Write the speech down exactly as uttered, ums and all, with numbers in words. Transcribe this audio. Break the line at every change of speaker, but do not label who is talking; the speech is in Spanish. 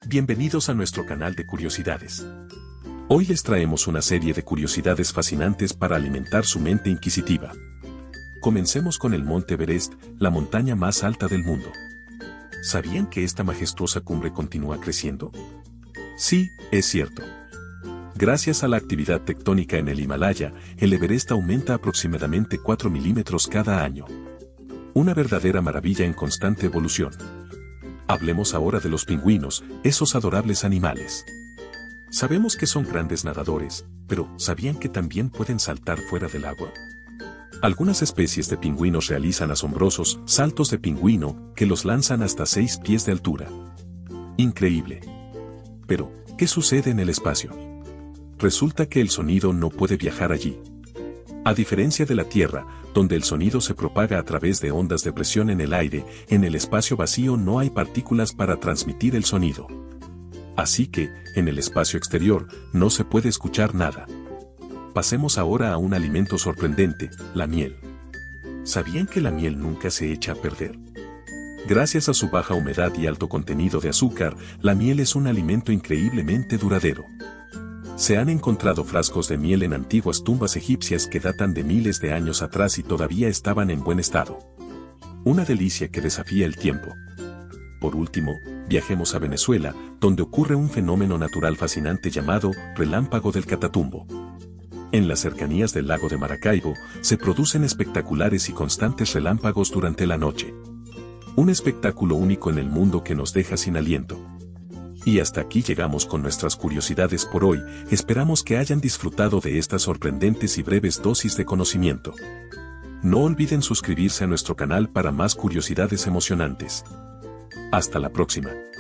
Bienvenidos a nuestro canal de curiosidades. Hoy les traemos una serie de curiosidades fascinantes para alimentar su mente inquisitiva. Comencemos con el Monte Everest, la montaña más alta del mundo. ¿Sabían que esta majestuosa cumbre continúa creciendo? Sí, es cierto. Gracias a la actividad tectónica en el Himalaya, el Everest aumenta aproximadamente cuatro milímetros cada año. Una verdadera maravilla en constante evolución. Hablemos ahora de los pingüinos, esos adorables animales. Sabemos que son grandes nadadores, pero ¿sabían que también pueden saltar fuera del agua? Algunas especies de pingüinos realizan asombrosos saltos de pingüino que los lanzan hasta seis pies de altura. Increíble. Pero, ¿qué sucede en el espacio? Resulta que el sonido no puede viajar allí. A diferencia de la Tierra, donde el sonido se propaga a través de ondas de presión en el aire, en el espacio vacío no hay partículas para transmitir el sonido. Así que, en el espacio exterior, no se puede escuchar nada. Pasemos ahora a un alimento sorprendente, la miel. ¿Sabían que la miel nunca se echa a perder? Gracias a su baja humedad y alto contenido de azúcar, la miel es un alimento increíblemente duradero. Se han encontrado frascos de miel en antiguas tumbas egipcias que datan de miles de años atrás y todavía estaban en buen estado. Una delicia que desafía el tiempo. Por último, viajemos a Venezuela, donde ocurre un fenómeno natural fascinante llamado relámpago del Catatumbo. En las cercanías del lago de Maracaibo, se producen espectaculares y constantes relámpagos durante la noche. Un espectáculo único en el mundo que nos deja sin aliento. Y hasta aquí llegamos con nuestras curiosidades por hoy, esperamos que hayan disfrutado de estas sorprendentes y breves dosis de conocimiento. No olviden suscribirse a nuestro canal para más curiosidades emocionantes. Hasta la próxima.